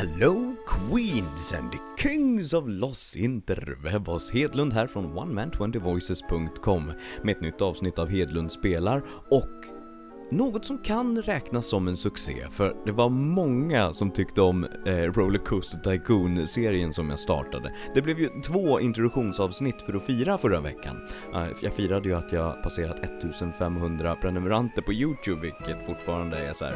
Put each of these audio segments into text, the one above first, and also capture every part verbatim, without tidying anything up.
Hello Queens and Kings of Los Interwebs. Hedlund här från one man twenty voices dot com med ett nytt avsnitt av Hedlund spelar och något som kan räknas som en succé, för det var många som tyckte om eh, Rollercoaster Tycoon-serien som jag startade. Det blev ju två introduktionsavsnitt för att fira förra veckan. Uh, jag firade ju att jag passerat fifteen hundred prenumeranter på YouTube, vilket fortfarande är så här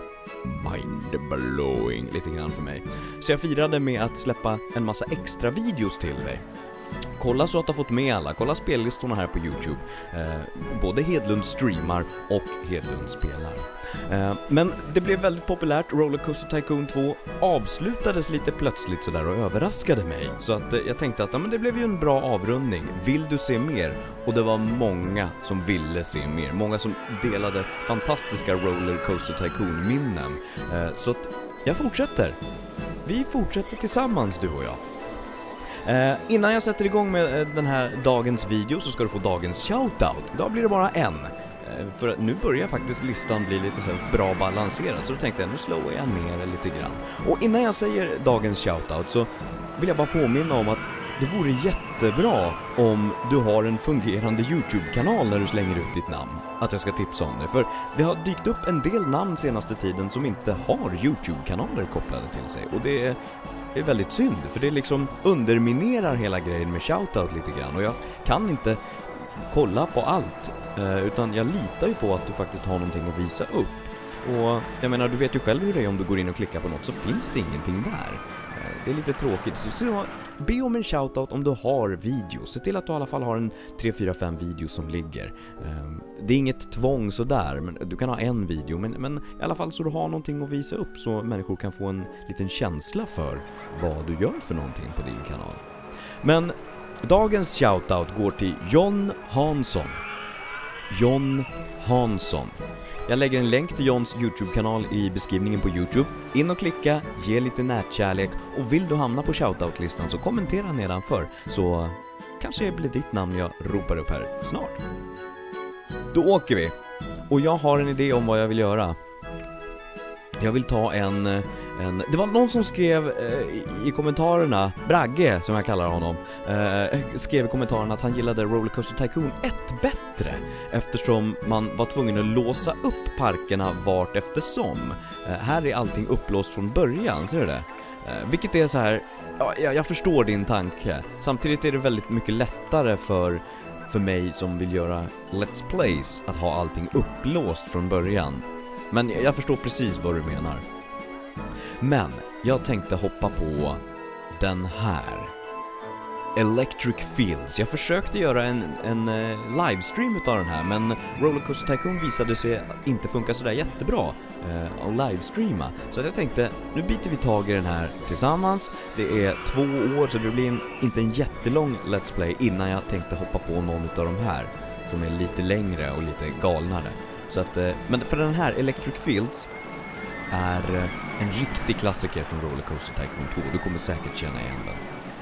mind-blowing lite grann för mig. Så jag firade med att släppa en massa extra videos till dig. Kolla så att du har fått med alla, kolla spellistorna här på YouTube. eh, Både Hedlund streamar och Hedlund spelar. eh, Men det blev väldigt populärt. Rollercoaster Tycoon two avslutades lite plötsligt sådär och överraskade mig. Så att eh, jag tänkte att ja, men det blev ju en bra avrundning. Vill du se mer? Och det var många som ville se mer. Många som delade fantastiska Rollercoaster Tycoon-minnen. eh, Så att jag fortsätter. Vi fortsätter tillsammans, du och jag. Eh, innan jag sätter igång med eh, den här dagens video så ska du få dagens shoutout. Idag blir det bara en. Eh, för nu börjar faktiskt listan bli lite så bra balanserad. Så då tänkte jag, nu slår jag ner lite grann. Och innan jag säger dagens shoutout så vill jag bara påminna om att det vore jättebra om du har en fungerande YouTube-kanal när du slänger ut ditt namn. Att jag ska tipsa om det. För det har dykt upp en del namn senaste tiden som inte har YouTube-kanaler kopplade till sig. Och det är... Det är väldigt synd, för det liksom underminerar hela grejen med shoutout lite grann. Och jag kan inte kolla på allt, utan jag litar ju på att du faktiskt har någonting att visa upp. Och jag menar, du vet ju själv hur det är om du går in och klickar på något så finns det ingenting där. Det är lite tråkigt, så, så be om en shoutout om du har videos. Se till att du i alla fall har en tre, fyra, fem videos som ligger. Det är inget tvång sådär, men du kan ha en video, men, men i alla fall så du har någonting att visa upp så människor kan få en liten känsla för vad du gör för någonting på din kanal. Men dagens shoutout går till John Hansson. John Hansson. Jag lägger en länk till Johns YouTube-kanal i beskrivningen på YouTube. In och klicka, ge lite nätkärlek, och vill du hamna på shoutout-listan så kommentera nedanför, så kanske det blir ditt namn jag ropar upp här snart. Då åker vi. Och jag har en idé om vad jag vill göra. Jag vill ta en... en det var någon som skrev eh, i, i kommentarerna, Bragge som jag kallar honom, eh, skrev i kommentarerna att han gillade Rollercoaster Tycoon ett bättre, eftersom man var tvungen att låsa upp parkerna vart eftersom. Eh, här är allting upplåst från början, ser du det? Eh, vilket är så här, ja, jag, jag förstår din tanke. Samtidigt är det väldigt mycket lättare för, för mig som vill göra Let's Plays att ha allting upplåst från början. Men jag, jag förstår precis vad du menar. Men jag tänkte hoppa på den här Electric Fields. Jag försökte göra en, en uh, livestream utav den här, men Rollercoaster Tycoon visade sig inte funka sådär jättebra uh, att livestreama. Så jag tänkte, nu biter vi tag i den här tillsammans. Det är två år så det blir en, inte en jättelång Let's Play innan jag tänkte hoppa på någon utav de här som är lite längre och lite galnare. Så att, uh, men för den här Electric Fields är en riktig klassiker från Rollercoaster Tycoon two. Du kommer säkert känna igen den.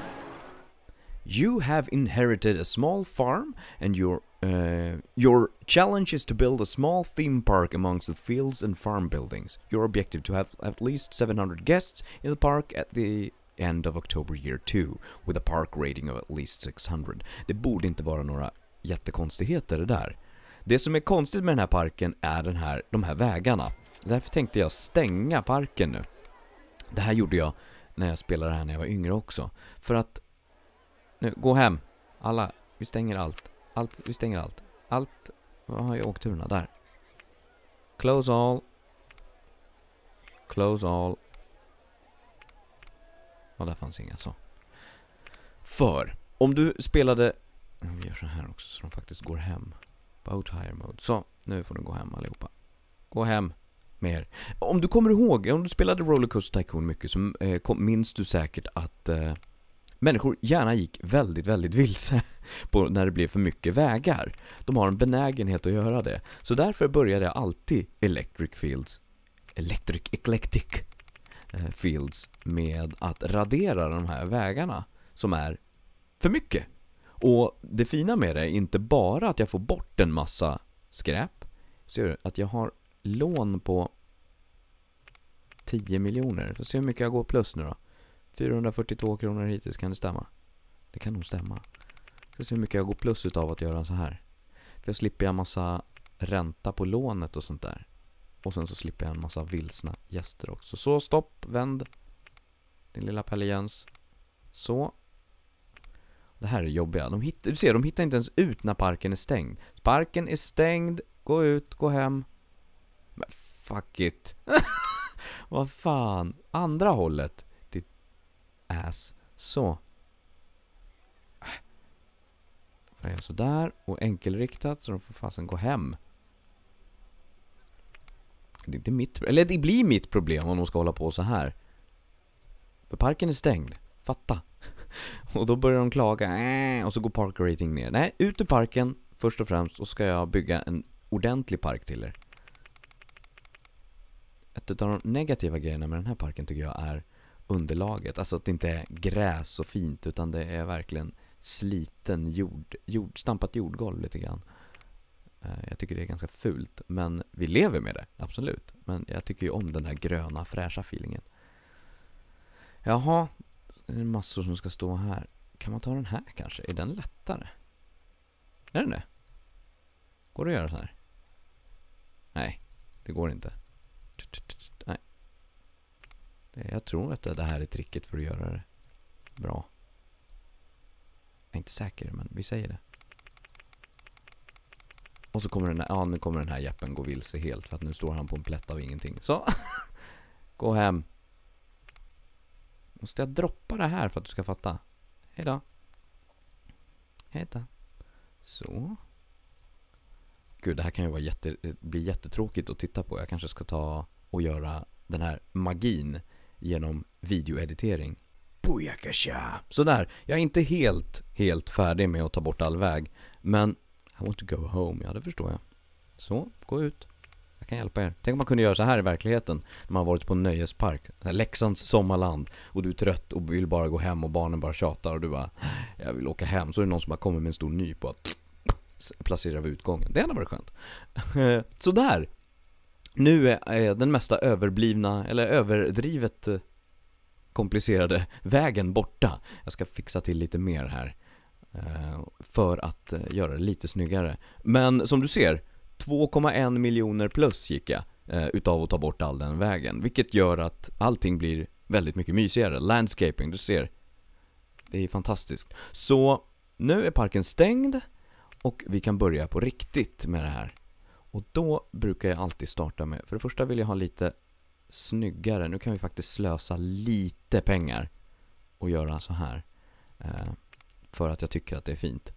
You have inherited a small farm and your uh, your challenge is to build a small theme park amongst the fields and farm buildings. Your objective to have at least seven hundred guests in the park at the end of October year two with a park rating of at least six hundred. Det borde inte vara några jättekonstigheter det där. Det som är konstigt med den här parken är den här, de här vägarna. Därför tänkte jag stänga parken nu. Det här gjorde jag när jag spelade det här när jag var yngre också. För att... Nu, gå hem. Alla, vi stänger allt. Allt, vi stänger allt. Allt... Vad har jag åkt turerna? Där. Close all. Close all. Och där fanns inga så. För, om du spelade... Vi gör så här också så de faktiskt går hem. Boat hire mode. Så, nu får du gå hem allihopa. Gå hem. Mer. Om du kommer ihåg, om du spelade Rollercoaster Tycoon mycket så eh, kom, minns du säkert att eh, människor gärna gick väldigt, väldigt vilse på när det blev för mycket vägar. De har en benägenhet att göra det. Så därför började jag alltid Electric Fields, Electric Eclectic eh, Fields med att radera de här vägarna som är för mycket. Och det fina med det är inte bara att jag får bort en massa skräp. Ser du att jag har lån på tio miljoner. Så se hur mycket jag går plus nu då. fyrahundrafyrtiotvå kronor hittills, kan det stämma? Det kan nog stämma. Så se hur mycket jag går plus utav att göra så här. För jag slipper jag massa ränta på lånet och sånt där. Och sen så slipper jag en massa vilsna gäster också. Så stopp, vänd. Din lilla Pelle Jöns. Så. Det här är jobbiga. De hittar, du ser, de hittar inte ens ut när parken är stängd. Parken är stängd. Gå ut, gå hem. Men fuck it. Vad fan. Andra hållet. Ditt ass. Så. Får jag göra sådär. Och enkelriktat så de får fasen gå hem. Det är inte mitt, eller det blir mitt problem om de ska hålla på så här. För parken är stängd. Fatta. Och då börjar de klaga. Äh, och så går park rating ner. Nej, ut ur parken först och främst. Och ska jag bygga en ordentlig park till er. Ett av de negativa grejerna med den här parken tycker jag är underlaget. Alltså att det inte är gräs och fint. Utan det är verkligen sliten jord, jord stampat jordgolv lite grann. Jag tycker det är ganska fult. Men vi lever med det, absolut. Men jag tycker ju om den här gröna, fräscha feelingen. Jaha, det är massor som ska stå här. Kan man ta den här kanske? Är den lättare? Är den det? Går det att göra så här? Nej, det går inte. Nej. Jag tror att det här är tricket för att göra det bra. Jag är inte säker, men vi säger det. Och så kommer den här, ja, nu kommer den här jeppen gå vilse helt. För att nu står han på en plätt av ingenting. Så, gå hem. Måste jag droppa det här för att du ska fatta? Hej då. Hej då. Så. Gud, det här kan ju vara jätte, bli jättetråkigt att titta på. Jag kanske ska ta och göra den här magin genom videoeditering. Booyakasha! Sådär, jag är inte helt, helt färdig med att ta bort all väg. Men I want to go home, ja det förstår jag. Så, gå ut. Jag kan hjälpa er. Tänk om man kunde göra så här i verkligheten. När man har varit på en nöjespark. Leksands sommarland. Och du är trött och vill bara gå hem och barnen bara tjatar. Och du bara, jag vill åka hem. Så är det någon som har kommit med en stor nyp och placerar vid utgången. Det hade varit skönt. Så där. Nu är den mesta överblivna, eller överdrivet komplicerade vägen borta. Jag ska fixa till lite mer här. För att göra det lite snyggare. Men som du ser, två komma en miljoner plus gick jag utav att ta bort all den vägen. Vilket gör att allting blir väldigt mycket mysigare. Landscaping, du ser. Det är fantastiskt. Så nu är parken stängd. Och vi kan börja på riktigt med det här. Och då brukar jag alltid starta med, för det första vill jag ha lite snyggare. Nu kan vi faktiskt slösa lite pengar och göra så här. För att jag tycker att det är fint.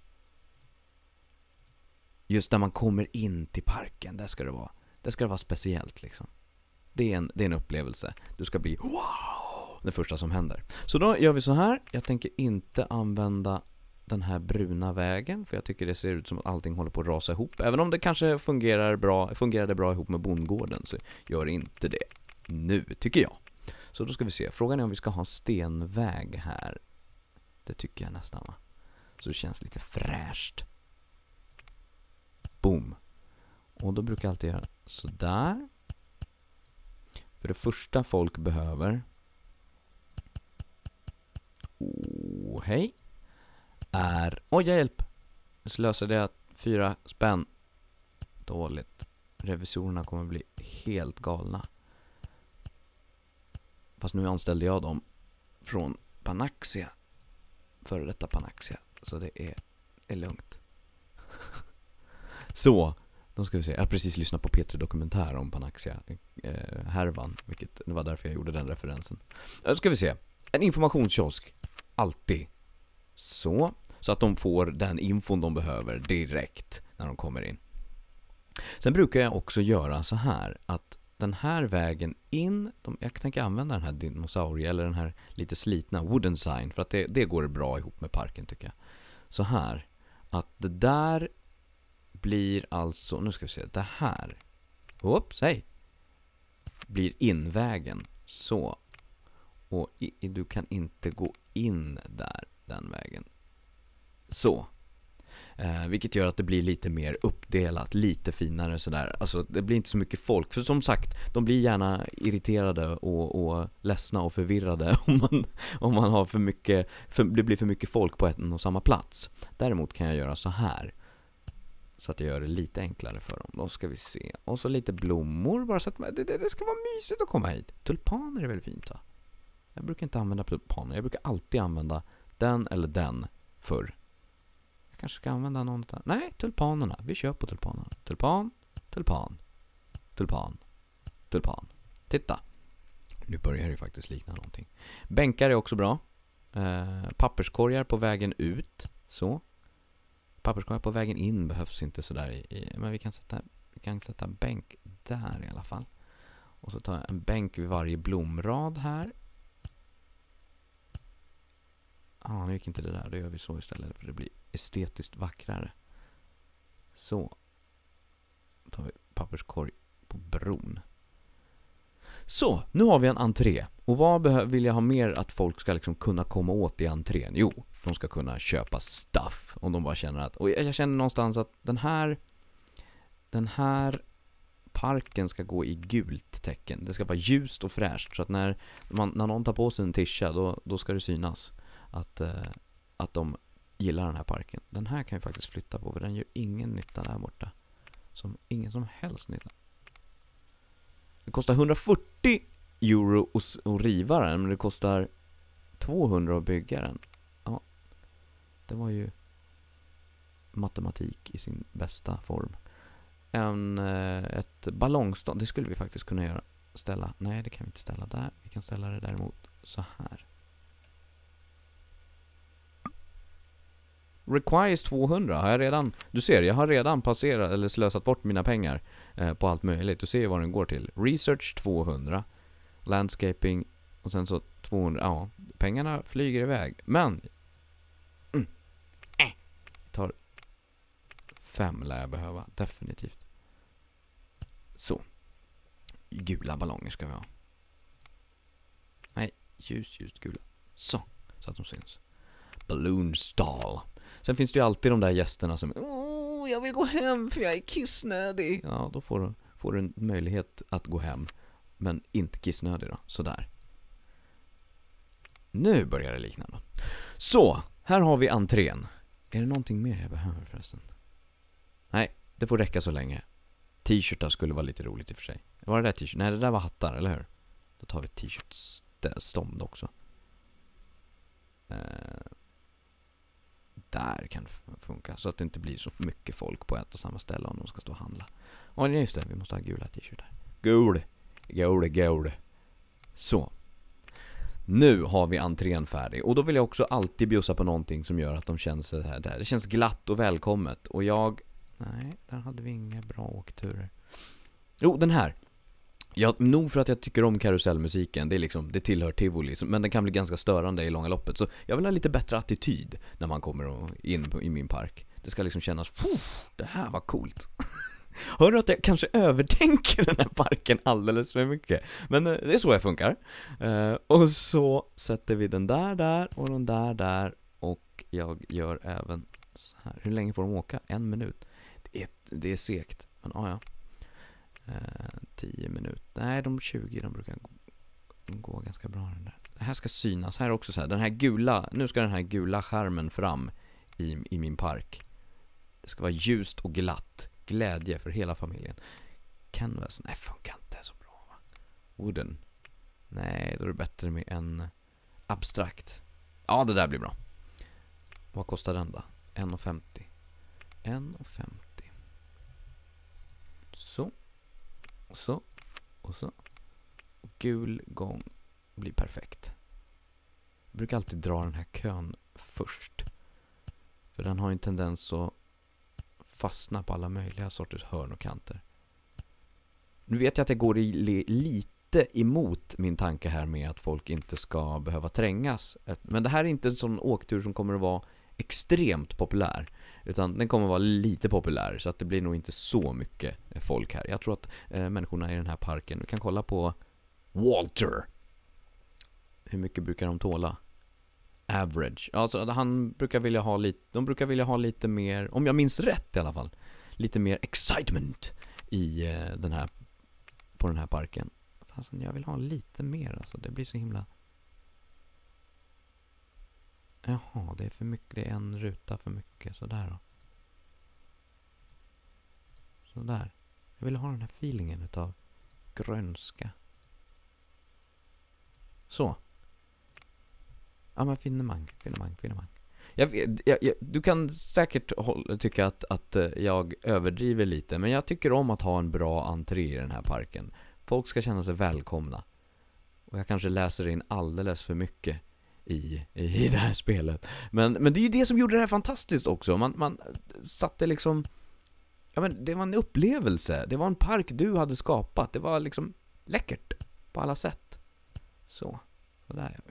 Just när man kommer in till parken, där ska det vara. Det ska vara speciellt liksom. Det är en, det är en upplevelse. Du ska bli wow, det första som händer. Så då gör vi så här. Jag tänker inte använda den här bruna vägen. För jag tycker det ser ut som att allting håller på att rasa ihop. Även om det kanske fungerar bra, fungerade bra ihop med bondgården, så gör inte det nu, tycker jag. Så då ska vi se. Frågan är om vi ska ha stenväg här. Det tycker jag nästan, va? Så det känns lite fräscht. Boom. Och då brukar jag alltid göra sådär. För det första folk behöver. Oh, hej. Är... Oj, hjälp. Nu slösade jag fyra spänn. Dåligt. Revisorerna kommer bli helt galna. Fast nu anställde jag dem från Panaxia. Före detta Panaxia. Så det är, är lugnt. Så, då ska vi se. Jag har precis lyssnat på P tre Dokumentär om Panaxia eh, härvan. Vilket, det var därför jag gjorde den referensen. Då ska vi se. En informationskiosk. Alltid. Så. Så att de får den infon de behöver direkt när de kommer in. Sen brukar jag också göra så här. Att den här vägen in. De, jag tänker använda den här dinosaurie. Eller den här lite slitna wooden sign. För att det, det går bra ihop med parken, tycker jag. Så här. Att det där blir alltså, nu ska vi se, det här. Oops, hej. Blir invägen. Så. Och i, du kan inte gå in där, den vägen. Så. Eh, vilket gör att det blir lite mer uppdelat, lite finare sådär. Alltså det blir inte så mycket folk. För som sagt, de blir gärna irriterade och, och ledsna och förvirrade om man, om man har för mycket, för, det blir för mycket folk på en och samma plats. Däremot kan jag göra så här. Så att jag gör det lite enklare för dem. Då ska vi se. Och så lite blommor. Bara så att det, det, det ska vara mysigt att komma hit. Tulpaner är väl fint, va? Jag brukar inte använda tulpaner. Jag brukar alltid använda den eller den förr. Jag kanske ska använda någon av... Nej, tulpanerna. Vi kör på tulpanerna. Tulpan, tulpan, tulpan, tulpan. Titta. Nu börjar det faktiskt likna någonting. Bänkar är också bra. Eh, papperskorgar på vägen ut. Så. Papperskorgar på vägen in behövs inte sådär i, i, men vi kan sätta vi kan sätta en bänk där i alla fall. Och så tar jag en bänk vid varje blomrad här. Ja, ah, nu gick inte det där. Då gör vi så istället för det blir estetiskt vackrare. Så. Då tar vi papperskorg på bron. Så, nu har vi en entré. Och vad behö- vill jag ha mer att folk ska liksom kunna komma åt i entrén? Jo, de ska kunna köpa stuff. Om de bara känner att... Och jag känner någonstans att den här... Den här parken ska gå i gult tecken. Det ska vara ljust och fräscht. Så att när, man, när någon tar på sig en tisha, då, då ska det synas att, eh, att de gillar den här parken. Den här kan jag faktiskt flytta på, för den gör ingen nytta där borta. Som ingen som helst nytta. Det kostar hundrafyrtio euro att riva den, men det kostar tvåhundra att bygga den. Ja, det var ju matematik i sin bästa form. En, ett ballongstånd, det skulle vi faktiskt kunna göra. Ställa, nej det kan vi inte ställa där. Vi kan ställa det däremot så här. Requires tvåhundra har jag redan, du ser, jag har redan passerat eller slösat bort mina pengar eh, på allt möjligt. Du ser vad den går till. Research tvåhundra, landscaping och sen så tvåhundra. Ja, pengarna flyger iväg. Men mm, äh, tar fem lär jag behöva, definitivt. Så. Gula ballonger ska vi ha. Nej, ljus, ljust gula. Så, så att de syns. Balloon stall. Sen finns det ju alltid de där gästerna som åh, jag vill gå hem för jag är kissnödig. Ja, då får du, får du en möjlighet att gå hem. Men inte kissnödig då, sådär. Nu börjar det likna då. Så, här har vi entrén. Är det någonting mer jag behöver förresten? Nej, det får räcka så länge. T-shirtar skulle vara lite roligt i och för sig. Var det där t-shirt? Nej, det där var hattar, eller hur? Då tar vi t-shirt-stånd också. Eh, där kan det funka. Så att det inte blir så mycket folk på ett och samma ställe om de ska stå och handla. Och just det, vi måste ha gula t-shirtar. Gul, gul, gul. Så. Nu har vi entrén färdig. Och då vill jag också alltid bjussa på någonting som gör att de känner sig här. Där. Det känns glatt och välkommet. Och jag... Nej, där hade vi inga bra åkturer. Jo, den här. Ja, nog för att jag tycker om karusellmusiken. Det är liksom, det tillhör tivoli. Men den kan bli ganska störande i långa loppet. Så jag vill ha lite bättre attityd när man kommer in på, i min park. Det ska liksom kännas, det här var coolt. Hör du att jag kanske övertänker den här parken alldeles för mycket? Men det är så jag funkar. Uh, och så sätter vi den där där och den där där. Och jag gör även så här. Hur länge får de åka? En minut. Det är, det är segt. Men ah, ja. Uh, tio minuter. Nej, de tjugo de brukar gå, de går ganska bra den där. Det här ska synas. Här också så här. Den här gula. Nu ska den här gula skärmen fram i, i min park. Det ska vara ljust och glatt. Glädje för hela familjen. Canvas, nej funkar inte så bra, va? Wooden, nej då är det bättre med en abstrakt. Ja, det där blir bra. Vad kostar den då? en femtio. en femtio. Så. Och så. Och så. Och gul gång blir perfekt. Jag brukar alltid dra den här kön först. För den har en tendens att fastna på alla möjliga sorters hörn och kanter. Nu vet jag att jag går i, li, lite emot min tanke här med att folk inte ska behöva trängas. Men det här är inte en sån åktur som kommer att vara extremt populär. Utan den kommer att vara lite populär. Så att det blir nog inte så mycket folk här. Jag tror att eh, människorna i den här parken, vi kan kolla på Walter. Hur mycket brukar de tåla? average. Alltså han brukar vilja ha lite, de brukar vilja ha lite mer, om jag minns rätt i alla fall, lite mer excitement i eh, den här, på den här parken. Fast jag vill ha lite mer, alltså det blir så himla. Jaha, det är för mycket, det är en ruta för mycket, så där då. Så där. Jag vill ha den här feelingen utav grönska. Så. Ja, men finemang, finemang, finemang. Jag, jag, jag, du kan säkert hålla, tycka att, att jag överdriver lite, men jag tycker om att ha en bra entré i den här parken. Folk ska känna sig välkomna. Och jag kanske läser in alldeles för mycket i, i det här spelet. Men, men det är ju det som gjorde det här fantastiskt också. Man, man satte liksom... Ja, men det var en upplevelse. Det var en park du hade skapat. Det var liksom läckert på alla sätt. Så, så där gör vi.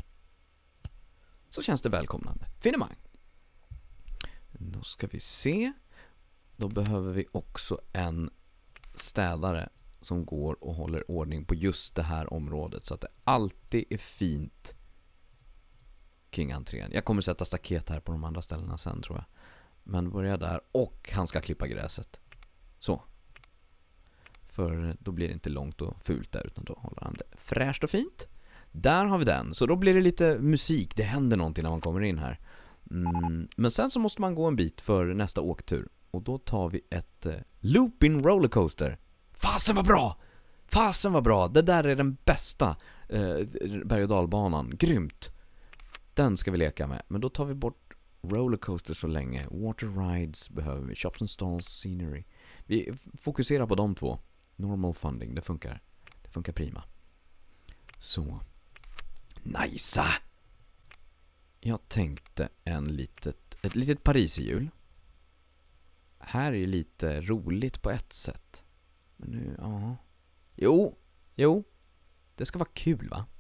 Så känns det välkomnande. Finemang. Då ska vi se. Då behöver vi också en städare som går och håller ordning på just det här området, så att det alltid är fint kring entrén. Jag kommer sätta staket här på de andra ställena sen, tror jag. Men börja där, och han ska klippa gräset. Så. För då blir det inte långt och fult där, utan då håller han det fräscht och fint. Där har vi den. Så då blir det lite musik. Det händer någonting när man kommer in här. Mm. Men sen så måste man gå en bit för nästa åktur. Och då tar vi ett eh, looping rollercoaster. Fasen var bra! Fasen var bra! Det där är den bästa eh, berg- och dalbanan. Grymt! Den ska vi leka med. Men då tar vi bort rollercoaster så länge. Water rides behöver vi. Shops and stalls, scenery. Vi fokuserar på de två. Normal funding, det funkar. Det funkar prima. Så. Nice! Jag tänkte en litet, ett litet Paris-hjul. Här är lite roligt på ett sätt. Men nu, ja. Jo, jo. Det ska vara kul, va?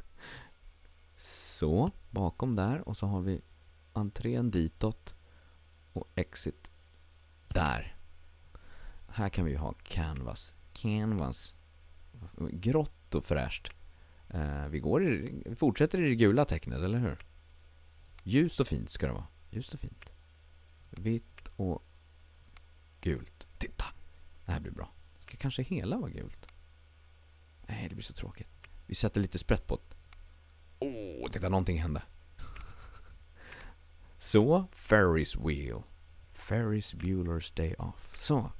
Så, bakom där. Och så har vi entrén ditåt. Och exit där. Här kan vi ha canvas. Canvas. Grått och fräscht. Uh, vi, går i, vi fortsätter i det gula tecknet, eller hur? Ljust och fint ska det vara. Ljust och fint. Vitt och gult. Titta! Det här blir bra. Ska kanske hela vara gult? Nej, det blir så tråkigt. Vi sätter lite sprätt på det. Åh, oh, titta, någonting hände. Så, Ferris wheel. Ferris Bueller's Day Off. Så.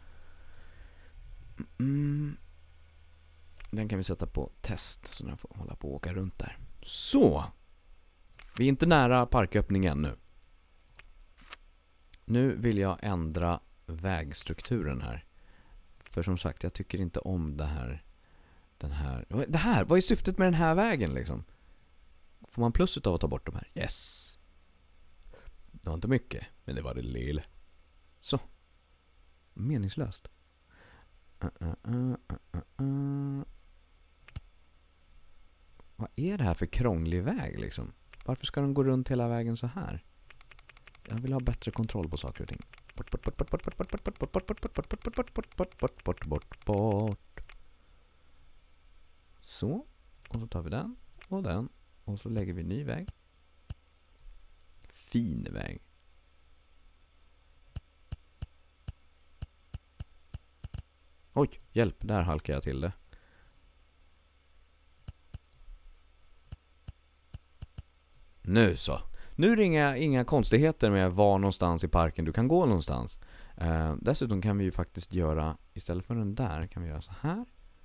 Mm. Den kan vi sätta på test, så den får hålla på och åka runt där. Så. Vi är inte nära parköppningen nu. Nu vill jag ändra vägstrukturen här. För som sagt, jag tycker inte om det här. Den här. Det här, vad är syftet med den här vägen liksom? Får man plus utav att ta bort de här? Yes. Det var inte mycket, men det var det lilla. Så. Meningslöst. Uh, uh, uh, uh, uh. Vad är det här för krånglig väg liksom? Varför ska den gå runt hela vägen så här? Jag vill ha bättre kontroll på saker och ting. Bort, bort, bort, bort, bort, bort, bort, bort, bort, bort, bort, bort, bort, bort, bort, bort, bort, bort, bort. Så. Och så tar vi den och den. Och så lägger vi ny väg. Fin väg. Oj, hjälp. Där halkar jag till det. Nu så. Nu är det inga, inga konstigheter med var någonstans i parken du kan gå någonstans. Uh, dessutom kan vi ju faktiskt göra, istället för den där, kan vi göra så här.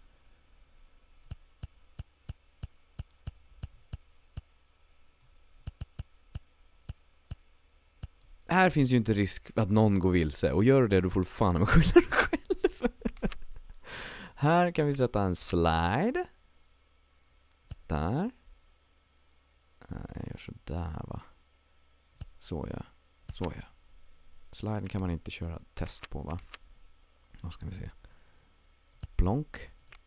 Här finns ju inte risk att någon går vilse. Och gör det, då får du fan med skylla dig själv. Här kan vi sätta en slide. Där. Jag gör så där, va. Så ja. Så ja. Sliden kan man inte köra test på, va. Då ska vi se. Blonk.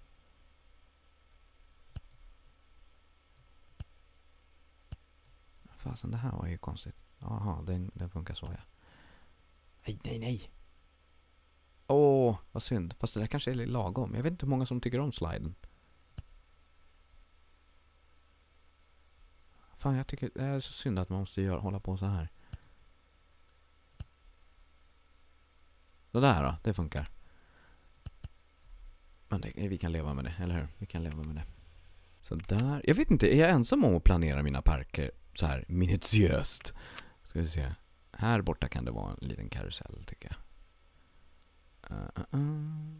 Fasen, det här var ju konstigt. Jaha, den, den funkar så, ja. Nej, nej, nej. Åh, vad synd. Fast det där kanske är lagom. Jag vet inte hur många som tycker om sliden. Fan, jag tycker det är så synd att man måste göra, hålla på så här. Så där då, det funkar. Men det, vi kan leva med det, eller hur? Vi kan leva med det. Så där. Jag vet inte, är jag ensam om att planera mina parker så här minutiöst? Ska vi se. Här borta kan det vara en liten karusell, tycker jag. Uh, uh, uh.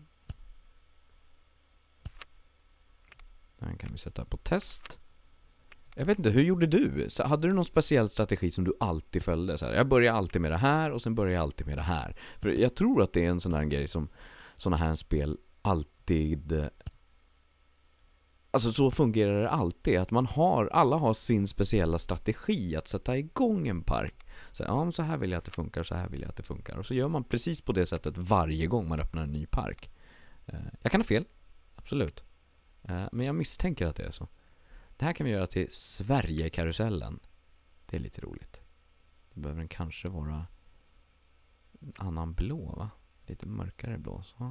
Den kan vi sätta på test. Jag vet inte, hur gjorde du? Så hade du någon speciell strategi som du alltid följde? Så här, jag börjar alltid med det här och sen börjar jag alltid med det här. För jag tror att det är en sån här grej som såna här spel alltid... Alltså så fungerar det alltid. Att man har, alla har sin speciella strategi att sätta igång en park. Så, ja, så här vill jag att det funkar, så här vill jag att det funkar. Och så gör man precis på det sättet varje gång man öppnar en ny park. Jag kan ha fel, absolut. Men jag misstänker att det är så. Det här kan vi göra till Sverige-karusellen. Det är lite roligt. Det behöver den kanske vara en annan blå, va? Lite mörkare blå, så.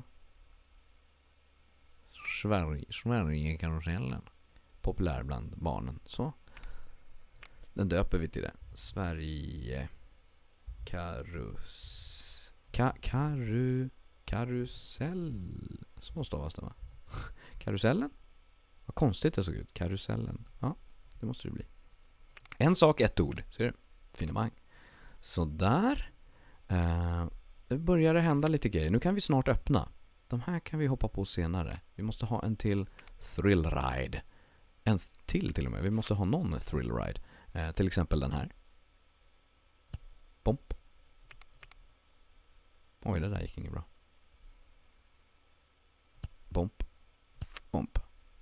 Sverige, Sverige-karusellen. Populär bland barnen, så. Den döper vi till det. Sverige karus ka, karu karusell. Så stavas det, va? Karusellen? Vad konstigt det såg ut. Karusellen. Ja, det måste det bli. En sak, ett ord. Ser du? Finemang. Så där. Uh, det börjar det hända lite grejer. Nu kan vi snart öppna. De här kan vi hoppa på senare. Vi måste ha en till thrill ride. En till till och med. Vi måste ha någon thrill ride. Uh, till exempel den här. Bomp. Oj, det där gick inget bra. Bomp. Bomp.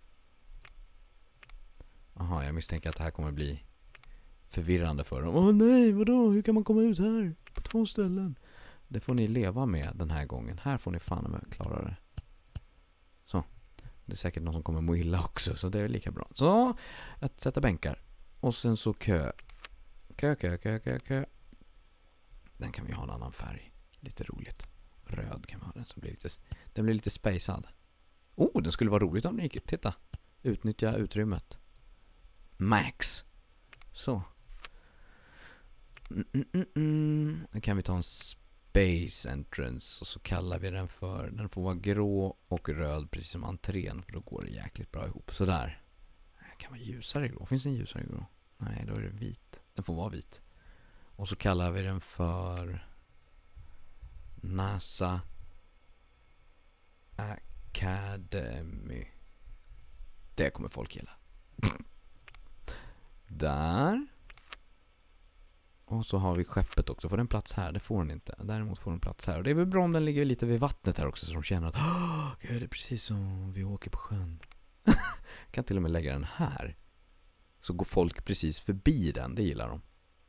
Aha, jag misstänker att det här kommer bli förvirrande för dem. Åh nej, vadå? Hur kan man komma ut här? På två ställen. Det får ni leva med den här gången. Här får ni fan med klara det. Så. Det är säkert någon som kommer må illa också, så det är lika bra. Så, att sätta bänkar. Och sen så kö. Kö, kö, kö, kö, kö. Den kan vi ha en annan färg. Lite roligt. Röd kan vi ha den som blir lite... Den blir lite spacad. Oh, den skulle vara roligt om ni gick... Titta. Utnyttja utrymmet. Max. Så. Mm, mm, mm, mm. Då kan vi ta en space entrance och så kallar vi den för, den får vara grå och röd precis som entrén, för då går det jäkligt bra ihop. Så där. Det kan vara ljusare grå. Finns det en ljusare grå? Nej, då är det vit. Den får vara vit. Och så kallar vi den för NASA Academy. Det kommer folk gilla. Där. Och så har vi skeppet också. Får den plats här? Det får den inte. Däremot får den plats här. Och det är väl bra om den ligger lite vid vattnet här också, så de känner att åh, gud, det är precis som vi åker på sjön. Kan till och med lägga den här. Så går folk precis förbi den. Det gillar de.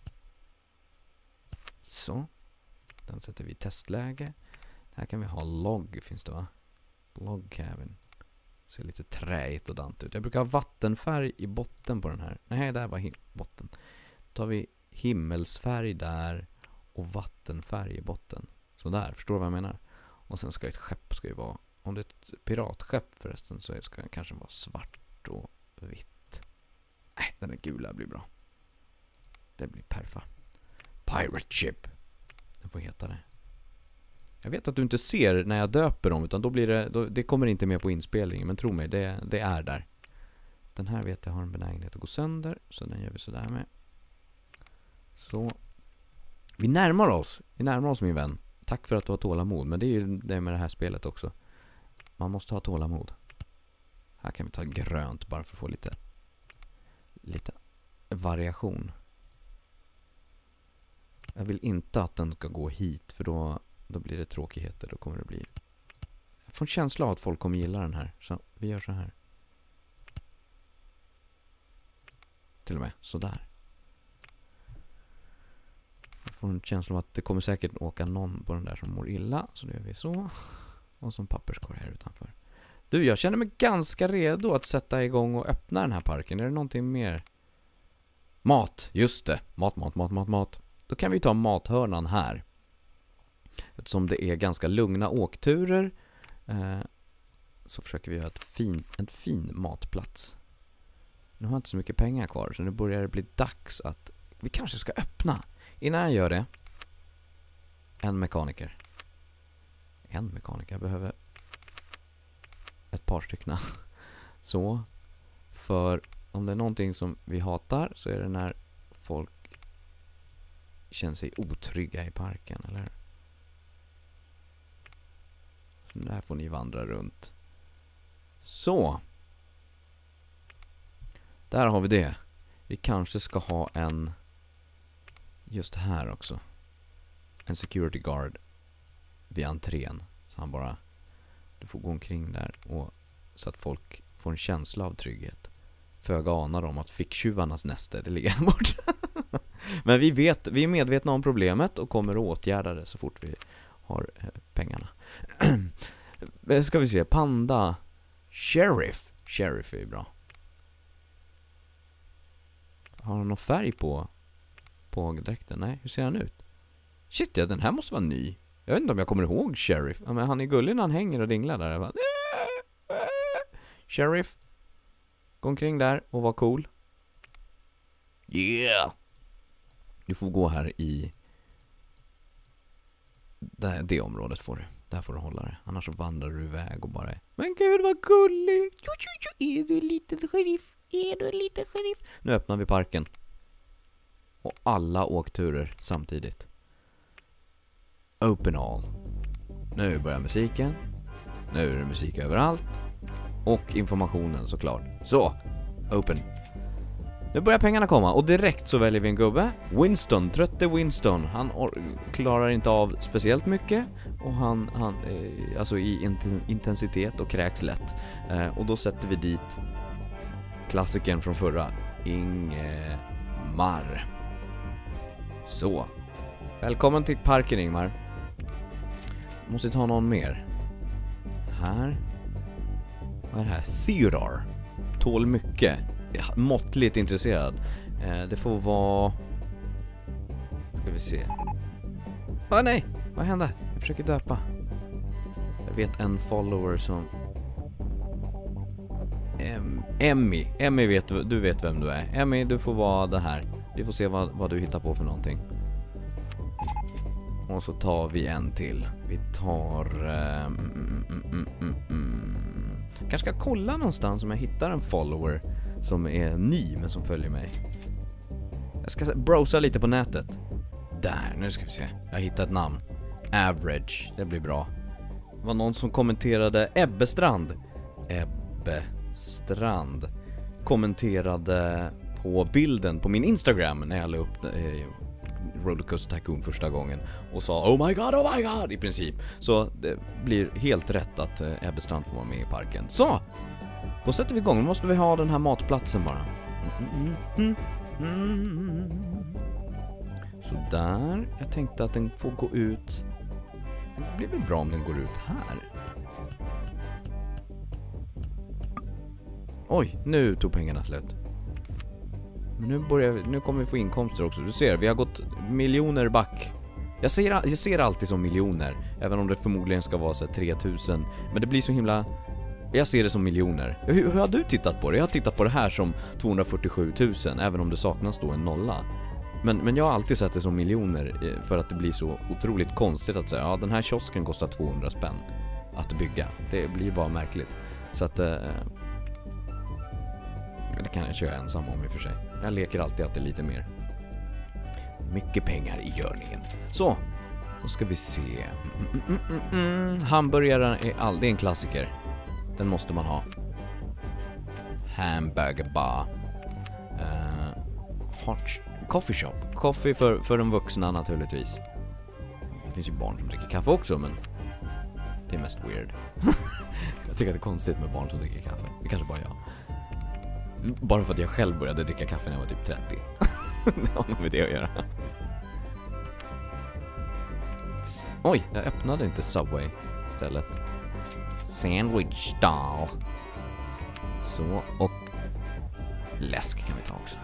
Så. Den sätter vi i testläge. Här kan vi ha log, finns det, va? Log cabin. Ser lite träigt och dant ut. Jag brukar ha vattenfärg i botten på den här. Nej, där var botten. Då tar vi himmelsfärg där och vattenfärg i botten. Så där, förstår du vad jag menar? Och sen ska ett skepp ska ju vara, om det är ett piratskepp förresten, så ska det kanske vara svart och vitt. Nej, den där gula blir bra. Det blir perfa. Pirate ship. Den får heta det. Jag vet att du inte ser när jag döper dem, utan då blir det, då, det kommer inte med på inspelningen, men tro mig, det, det är där. Den här vet jag har en benägenhet att gå sönder, så den gör vi så där med. Så. Vi närmar oss. Vi närmar oss, min vän. Tack för att du har tålamod, men det är ju det med det här spelet också. Man måste ha tålamod. Här kan vi ta grönt bara för att få lite lite variation. Jag vill inte att den ska gå hit, för då Då blir det tråkigheter. Då kommer det bli... Jag får en känsla av att folk kommer gilla den här. Så vi gör så här. Till och med. Så där. Jag får en känsla av att det kommer säkert åka någon på den där som mår illa. Så det gör vi så. Och så en papperskorg här utanför. Du, jag känner mig ganska redo att sätta igång och öppna den här parken. Är det någonting mer? Mat. Just det. Mat, mat, mat, mat, mat. Då kan vi ta mathörnan här. Eftersom det är ganska lugna åkturer eh, så försöker vi göra ett fin, en fin matplats. Nu har jag inte så mycket pengar kvar, så nu börjar det bli dags att vi kanske ska öppna. Innan jag gör det, en mekaniker. En mekaniker, jag behöver ett par stycken. Så, för om det är någonting som vi hatar så är det när folk känner sig otrygga i parken, eller? Så där får ni vandra runt. Så. Där har vi det. Vi kanske ska ha en just här också. En security guard vid entrén. Så han bara, du får gå omkring där och så att folk får en känsla av trygghet. Föga anar om att ficktjuvarnas näster, det ligger här bort. Men vi vet, vi är medvetna om problemet och kommer att åtgärda det så fort vi har eh, pengarna. Ska vi se, panda. Sheriff. Sheriff är ju bra. Har han någon färg på på dräkten? Nej, hur ser han ut? Shit, ja, den här måste vara ny. Jag vet inte om jag kommer ihåg Sheriff. Ja, men han är gullig när han hänger och dinglar där. Bara, Sheriff. Gå omkring där och var cool. Yeah! Du får gå här i det, det området får du. Där får du hålla det. Annars så vandrar du iväg och bara, men gud vad gullig. Är du en liten sheriff? Är du en liten sheriff? Nu öppnar vi parken. Och alla åkturer samtidigt. Open all. Nu börjar musiken. Nu är det musik överallt. Och informationen såklart. Så, open. Nu börjar pengarna komma och direkt så väljer vi en gubbe. Winston, trötte Winston. Han klarar inte av speciellt mycket. Och han, han eh, alltså i int- intensitet och kräks lätt. Eh, och då sätter vi dit klassikern från förra. Ingmar. Så. Välkommen till parken, Ingmar. Måste ta någon mer. Här. Vad är det här? Theodore. Tål mycket. Måttligt intresserad. Eh, det får vara... Ska vi se. Ah, nej! Vad hände? Jag försöker döpa. Jag vet en follower som... Em, Emmy. Emmy vet, du vet vem du är. Emmy, du får vara det här. Vi får se vad, vad du hittar på för någonting. Och så tar vi en till. Vi tar... Um, mm, mm, mm, mm. Kanske ska kolla någonstans om jag hittar en follower som är ny men som följer mig. Jag ska browsa lite på nätet. Där, nu ska vi se. Jag hittar ett namn. Average, det blir bra. Det var någon som kommenterade Ebbestrand. Ebbestrand kommenterade på bilden på min Instagram när jag la upp eh, Rollercoaster Tycoon första gången och sa oh my god, oh my god i princip. Så det blir helt rätt att eh, Ebbestrand får vara med i parken. Så, då sätter vi igång. Nu måste vi ha den här matplatsen bara. Mm, mm, mm, mm. Så där. Jag tänkte att den får gå ut. Det blir väl bra om den går ut här. Oj, nu tog pengarna slut. Men nu börjar vi, nu kommer vi få inkomster också. Du ser, vi har gått miljoner back. Jag ser, jag ser alltid som miljoner, även om det förmodligen ska vara så tre tusen. Men det blir så himla... Jag ser det som miljoner. Hur, hur har du tittat på det? Jag har tittat på det här som tvåhundrafyrtiosju tusen, även om det saknas då en nolla. Men, men jag har alltid sett det som miljoner för att det blir så otroligt konstigt att säga ja, den här kiosken kostar tvåhundra spänn att bygga. Det blir bara märkligt. Så att... Eh, det kan jag köra ensam om i och för sig. Jag leker alltid att det är lite mer. Mycket pengar i görningen. Så, då ska vi se. Mm, mm, mm, mm. Hamburgaren är all, det är en klassiker. Den måste man ha. Hamburger bar. Uh, hot coffee shop. Coffee för, för de vuxna naturligtvis. Det finns ju barn som dricker kaffe också, men det är mest weird. Jag tycker att det är konstigt med barn som dricker kaffe. Det kanske bara jag. Bara för att jag själv började dricka kaffe när jag var typ trettio. Det har nog med det att göra. Oj, jag öppnade inte Subway istället. Sandwich stall. Så, och läsk kan vi ta också.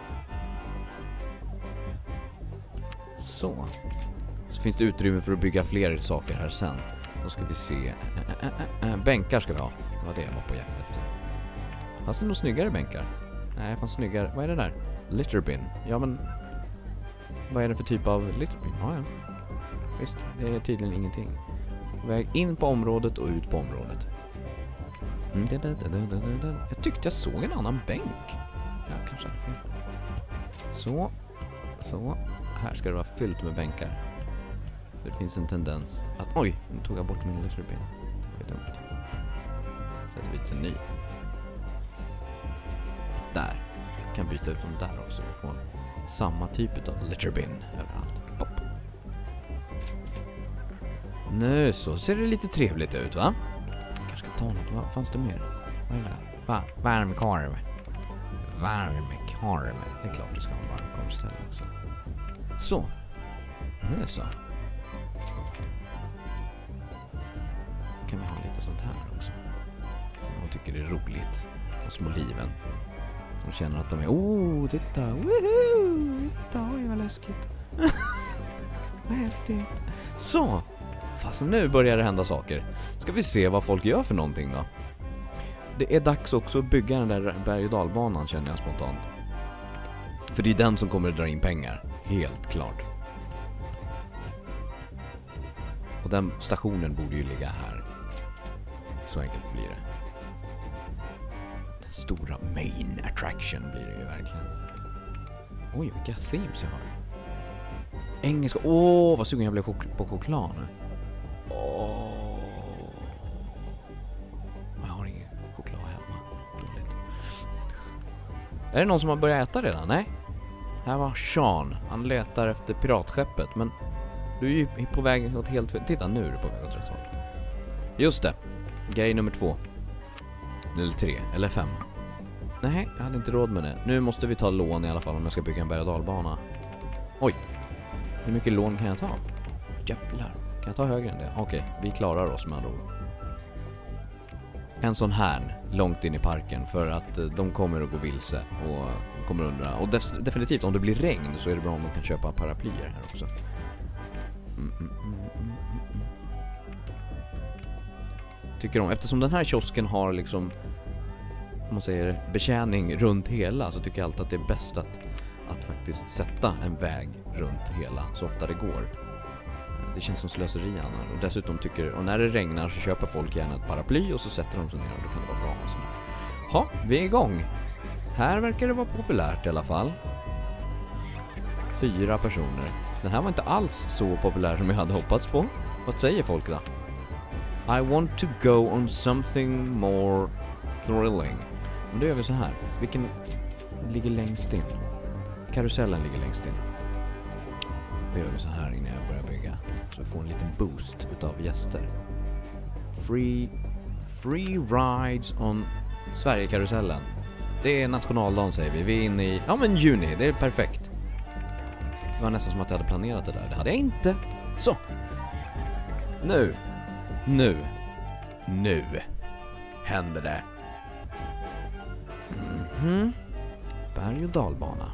Så. Så finns det utrymme för att bygga fler saker här sen. Då ska vi se. Äh, äh, äh, äh. Bänkar ska vi ha. Det var det jag var på jakt efter. Fast det är nog snyggare bänkar. Nej, fan snyggare. Vad är det där? Litterbin. Ja, men... Vad är det för typ av litterbin? Ja, ja. Visst, det är tydligen ingenting. Väg in på området och ut på området. Mm, da, da, da, da, da, da. Jag tyckte jag såg en annan bänk. Ja, kanske. Så. Så. Här ska det vara fyllt med bänkar. Det finns en tendens att... Oj, nu tog jag bort min litterbin. Det är dumt. Sätter vi till en ny. Där. Jag kan byta ut dem där också. Vi får samma typ av litterbin överallt. Pop. Nu så ser det lite trevligt ut, va? Kanske ska ta något. Vad fanns det mer? Vad är det? Va? Varmkorv. Varmkorv. Det är klart det ska vara varmkorvställe också. Så. Nu så. Kan vi ha lite sånt här också. De tycker det är roligt. De små liven. De känner att de är... Oh, titta! Woohoo! Titta, oj vad läskigt. Vad häftigt. Så! Fast nu börjar det hända saker. Ska vi se vad folk gör för någonting då? Det är dags också att bygga den där berg- och dalbanan, känner jag spontant. För det är den som kommer att dra in pengar. Helt klart. Och den stationen borde ju ligga här. Så enkelt blir det. Den stora main attraction blir det ju verkligen. Oj, vilka themes jag har. Engelska. Åh, vad sugen jag blev chok- på choklad nu. Åh. Jag har ingen choklad hemma. Dåligt. Är det någon som har börjat äta redan? Nej. Här var Sean. Han letar efter piratskeppet. Men du är ju på väg åt helt fel. Titta, nu är du på väg åt rätt håll. Just det. Grej nummer två. Eller tre. Eller fem. Nej, jag hade inte råd med det. Nu måste vi ta lån i alla fall om jag ska bygga en berg- och dalbana. Oj. Hur mycket lån kan jag ta? Jävlar. Kan jag ta högre än det? Okej, vi klarar oss med andra ord. En sån här långt in i parken, för att de kommer att gå vilse och kommer undra. Och def- definitivt om det blir regn så är det bra om de kan köpa paraplyer här också. Mm, mm, mm, mm, mm. Tycker de, eftersom den här kiosken har liksom, om man säger, betjäning runt hela, så tycker jag alltid att det är bäst att, att faktiskt sätta en väg runt hela så ofta det går. Det känns som slöseri annars. Och dessutom tycker, och när det regnar så köper folk gärna ett paraply och så sätter de sig ner och då kan det vara bra och sådär. Ja, vi är igång. Här verkar det vara populärt i alla fall. Fyra personer. Den här var inte alls så populär som jag hade hoppats på. Vad säger folk då? I want to go on something more thrilling. Men då gör vi så här. Vilken ligger längst in? Karusellen ligger längst in. Då gör vi så här innan jag börjar bygga. Så vi får en liten boost utav gäster. Free, free rides on Sverigekarusellen. Det är nationaldagen, säger vi. Vi är inne i, ja men juni, det är perfekt. Det var nästan som att jag hade planerat det där. Det hade jag inte. Så. Nu. Nu. Nu. Händer det. Mhm. Berg- och dalbana.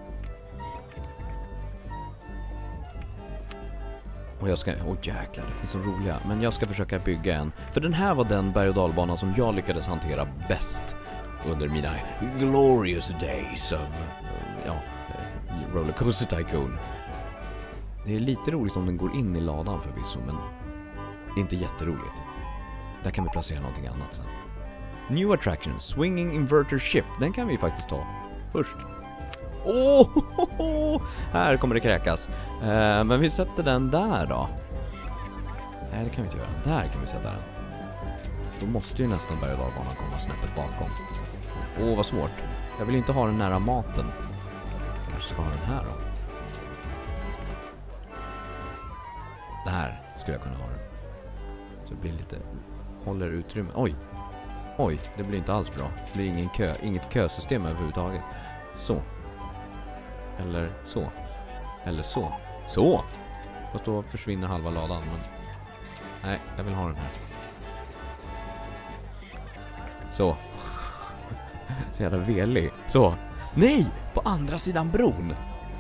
Och jag ska, åh oh jäklar, det finns så roliga. Men jag ska försöka bygga en. För den här var den berg- och dalbana som jag lyckades hantera bäst under mina glorious days of, ja, Rollercoaster Tycoon. Det är lite roligt om den går in i ladan förvisso, men det är inte jätteroligt. Där kan vi placera någonting annat sen. New attraction, swinging inverter ship. Den kan vi faktiskt ta först. Åh, oh, oh, oh, här kommer det kräkas. Eh, men vi sätter den där då. Nej, det kan vi inte göra. Där kan vi sätta den. Då måste ju nästan berg- och dalbanan komma snäppet bakom. Åh, oh, vad svårt. Jag vill inte ha den nära maten. Kanske ska ha den här då. Där skulle jag kunna ha den. Så det blir lite, håller utrymme. Oj. Oj, det blir inte alls bra. Det blir ingen kö, inget kösystem överhuvudtaget. Så. Eller så. Eller så. Så! Fast då försvinner halva ladan. Men nej, jag vill ha den här. Så. Så jävla velig. Så. Nej! På andra sidan bron.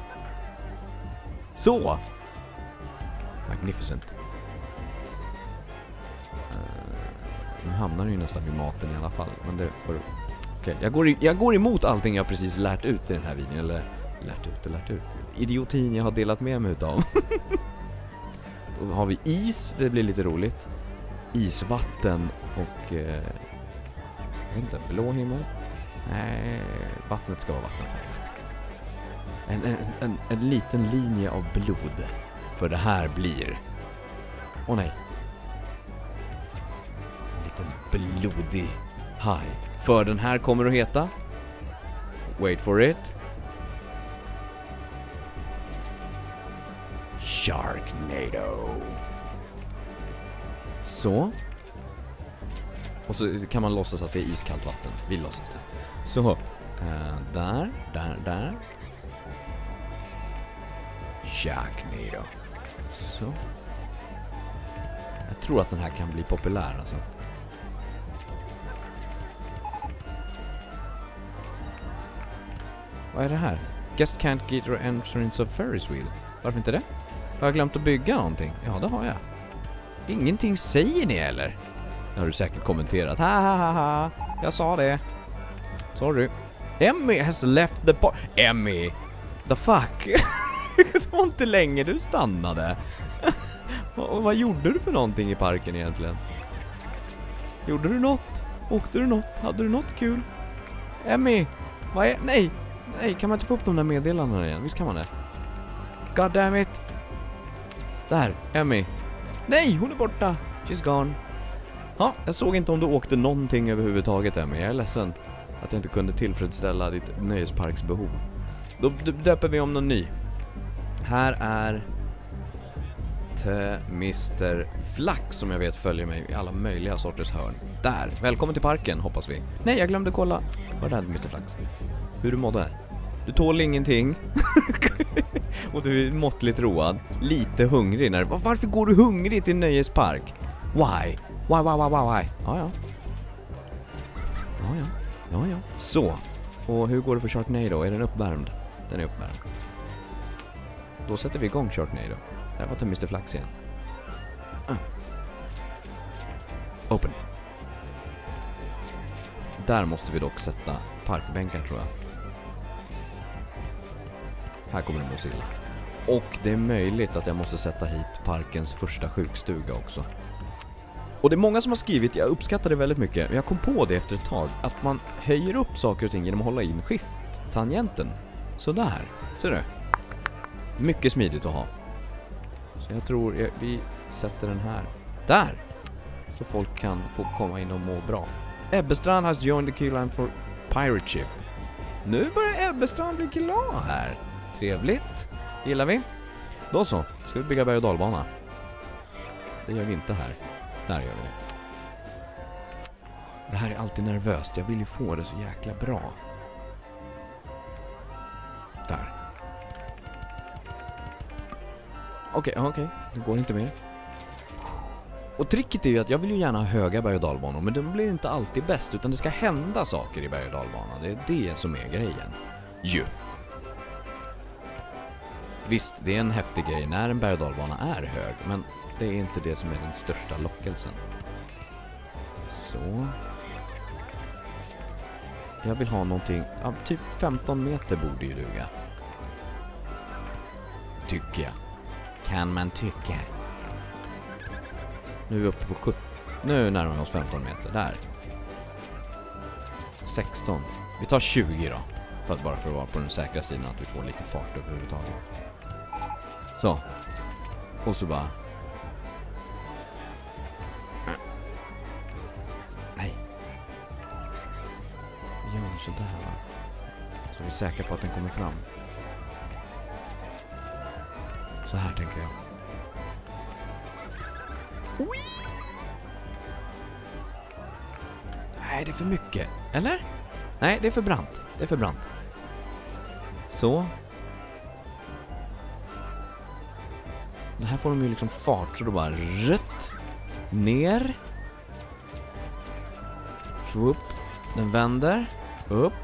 Så! Magnificent. Uh, nu hamnar den ju nästan vid maten i alla fall. Men det får Okay, jag, går i, jag går emot allting jag precis lärt ut i den här videon. Eller lärt ut och lärt ut. Idiotin jag har delat med mig utav. Då har vi is, det blir lite roligt. Isvatten och... Eh, jag vet inte, blå himmel? Nej, vattnet ska vara vattenfärgat. En, en, en, en liten linje av blod. För det här blir... Åh nej. En liten blodig haj. För den här kommer att heta... Wait for it. Sharknado. Så. Och så kan man låtsas att det är iskallt vatten. Vi låtsas det. Så. Uh, där, där, där. Sharknado. Så. Jag tror att den här kan bli populär alltså. Vad är det här? Guest can't get your entrance of Ferris wheel. Varför inte det? Har jag glömt att bygga någonting? Ja, det har jag. Ingenting säger ni eller? Det har du säkert kommenterat. Ha ha ha ha. Jag sa det. Sorry. Emmy has left the park. Emmy. The fuck? Det var inte länge du stannade. vad, vad gjorde du för någonting i parken egentligen? Gjorde du något? Åkte du något? Hade du något kul? Emmy. Vad är... Nej. Nej, kan man inte få upp de där meddelandena igen? Visst kan man det? God damn it. Där, Emmy. Nej, hon är borta. She's gone. Ja, jag såg inte om du åkte någonting överhuvudtaget, Emmy. Jag är ledsen att jag inte kunde tillfredsställa ditt nöjesparksbehov. Då döper vi om någon ny. Här är till mister Flax som jag vet följer mig i alla möjliga sorters hörn. Där, välkommen till parken hoppas vi. Nej, jag glömde kolla. Vad är det här, mister Flax? Hur du mådde? Du tål ingenting. Och du är måttligt road. Lite hungrig. När... Varför går du hungrig till nöjespark? Why? Why, why, why, why, why? Ja, ja. Ja, ja. Ja, ja. Så. Och hur går det för Sharknado? Är den uppvärmd? Den är uppvärmd. Då sätter vi igång Sharknado. Där var det mister Flax igen. Uh. Open. Där måste vi dock sätta parkbänkar tror jag. Här kommer det Mozilla. Och det är möjligt att jag måste sätta hit parkens första sjukstuga också. Och det är många som har skrivit, jag uppskattar det väldigt mycket. Jag kom på det efter ett tag. Att man höjer upp saker och ting genom att hålla in skift-tangenten. Sådär. Ser du? Mycket smidigt att ha. Så jag tror jag, vi sätter den här. Där! Så folk kan få komma in och må bra. Ebbestrand has joined the queue for Pirate Ship. Nu börjar Ebbestrand bli glad här. Trevligt. Gillar vi. Då så. Ska vi bygga berg- och dalbana. Det gör vi inte här. Där gör vi det. Det här är alltid nervöst. Jag vill ju få det så jäkla bra. Där. Okej, okay, okej. Okay. Det går inte mer. Och tricket är ju att jag vill ju gärna ha höga berg- och dalbanor, men de blir inte alltid bäst, utan det ska hända saker i berg- och dalbanan. Det är det som är grejen. Ju. Visst, det är en häftig grej när en berg- och dalbana är hög, men det är inte det som är den största lockelsen. Så. Jag vill ha någonting, ja, typ femton meter borde ju duga. Tycker jag. Kan man tycka. Nu är vi uppe på sjutton. Nu närmar vi oss femton meter. Där. sexton. Vi tar tjugo då. För att bara för att vara på den säkra sidan att vi får lite fart överhuvudtaget. Så. Och så bara... Nej. Vi gör sådär va. Så vi är säkra på att den kommer fram. Så här tänkte jag. Nej, det är för mycket. Eller? Nej, det är för brant. Det är för brant. Så. Det här får de ju liksom fart. Så då bara rött. Ner. Swoop. Den vänder. Upp.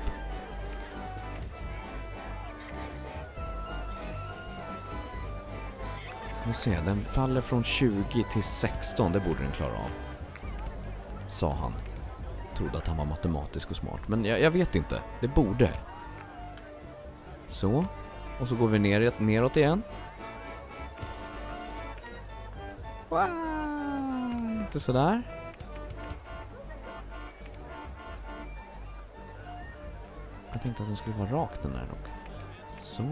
Nu ser jag, den faller från tjugo till sexton. Det borde den klara av. Sa han. trodde att han var matematisk och smart. Men jag, jag vet inte. Det borde. Så. Och så går vi ner, neråt igen. Wow. Lite sådär. Jag tänkte att den skulle vara rakt den där dock. Så.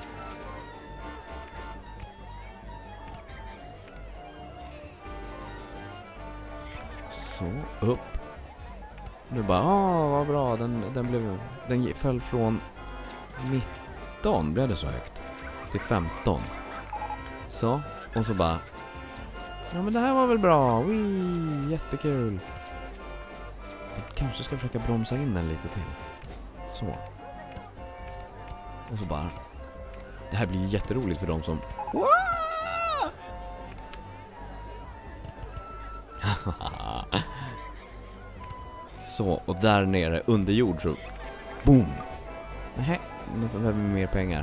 Så, upp. Nu bara, ah vad bra. Den, den, blev, den föll från nitton, blev det så högt, till femton. Så, och så bara, ja men det här var väl bra. Wee, jättekul. Jag kanske ska försöka bromsa in den lite till. Så. Och så bara, det här blir ju jätteroligt för dem som så, och där nere under jord så boom. Nej, nu behöver vi mer pengar.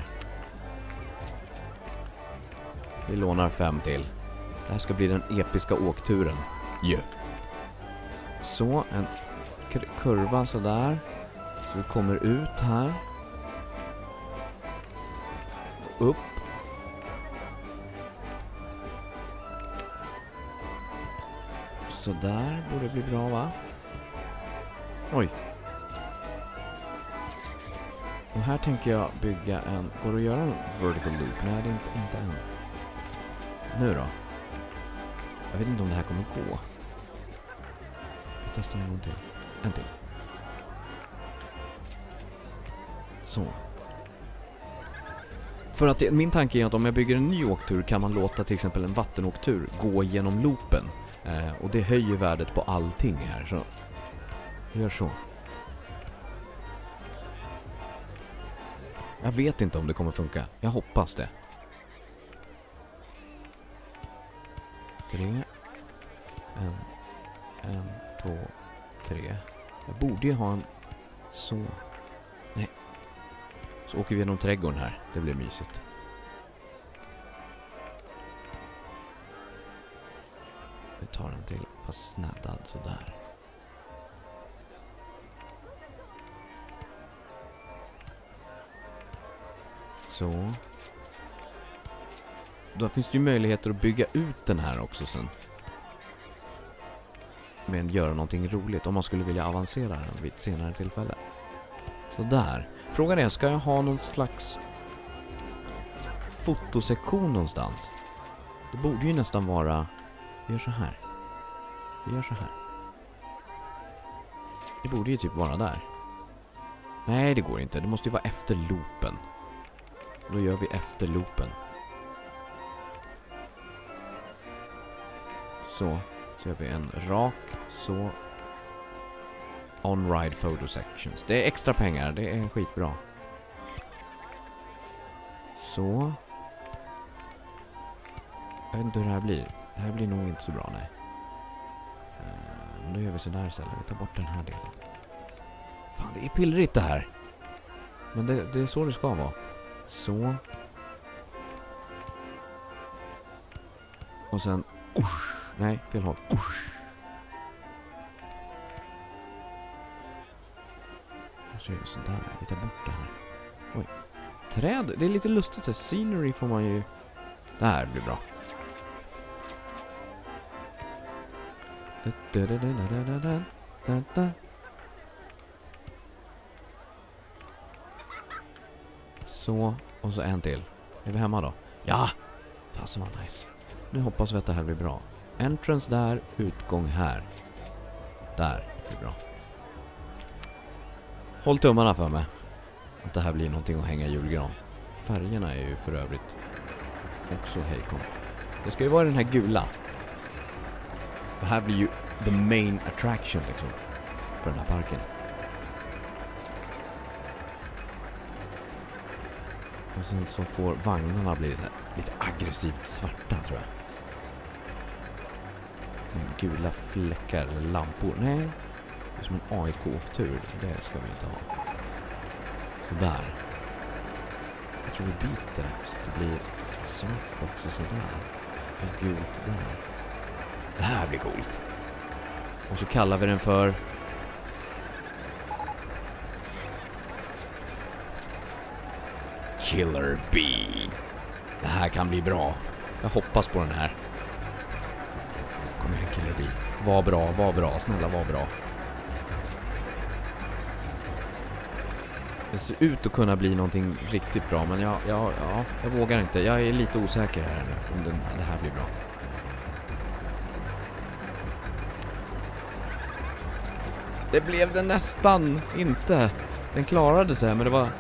Vi lånar fem till. Det här ska bli den episka åkturen. Yeah. Så, en kur- kurva så där. Så vi kommer ut här. Upp. Så där borde bli bra, va? Oj. Och här tänker jag bygga en... Går det att göra en vertical loop? Nej, det är inte, inte än. Nu då? Jag vet inte om det här kommer gå. Vi testar en gång till. En till. Så. För att det, min tanke är att om jag bygger en ny åktur kan man låta till exempel en vattenåktur gå genom loopen. Eh, och det höjer värdet på allting här. Så jag gör så. Jag vet inte om det kommer funka. Jag hoppas det. Tre. En. En, två, tre. Jag borde ju ha en... Så. Nej. Så åker vi genom trädgården här. Det blir mysigt. Vi tar en till. Fast snaddad sådär. Så. Då finns det ju möjligheter att bygga ut den här också sen. Men göra någonting roligt om man skulle vilja avancera den vid ett senare tillfälle. Så där. Frågan är, ska jag ha någon slags fotosektion någonstans? Det borde ju nästan vara... Vi gör så här. Vi gör så här. Det borde ju typ vara där. Nej, det går inte. Det måste ju vara efter loopen. Då gör vi efter loopen. Så. Så gör vi en rak. Så. On-ride photo sections. Det är extra pengar. Det är skitbra. Så. Jag vet inte hur det här blir. Det här blir nog inte så bra, nej. Men då gör vi så där istället. Vi tar bort den här delen. Fan, det är pillrigt det här. Men det, det är så det ska vara. Så. Och sen... Usch. Nej, fel håll. Usch. Så gör vi så där. Vi tar bort det här. Oj. Träd. Det är lite lustigt. Så scenery får man ju... Det här blir bra. Så, och så en till. Är vi hemma då? Ja! Fasen var nice. Nu hoppas vi att det här blir bra. Entrance där, utgång här. Där, det är bra. Håll tummarna för mig. Att det här blir någonting att hänga i julgran. Färgerna är ju för övrigt också hejkom. Det ska ju vara den här gula. Det här blir ju the main attraction liksom. För den här parken. Och sen så får vagnarna bli lite, lite aggressivt svarta, tror jag. Med gula fläckar eller lampor. Nej, det är som en A I K-åktur. Det ska vi inte ha. Så där. Jag tror vi byter så det blir svart också sådär. Och gult där. Det här blir coolt. Och så kallar vi den för Killer Bee. Det här kan bli bra. Jag hoppas på den här. Kom igen Killer Bee. Var bra, var bra. Snälla, var bra. Det ser ut att kunna bli någonting riktigt bra, men jag, jag, ja, jag vågar inte. Jag är lite osäker här nu om den, det här blir bra. Det blev det nästan inte. Den klarade sig, men det var...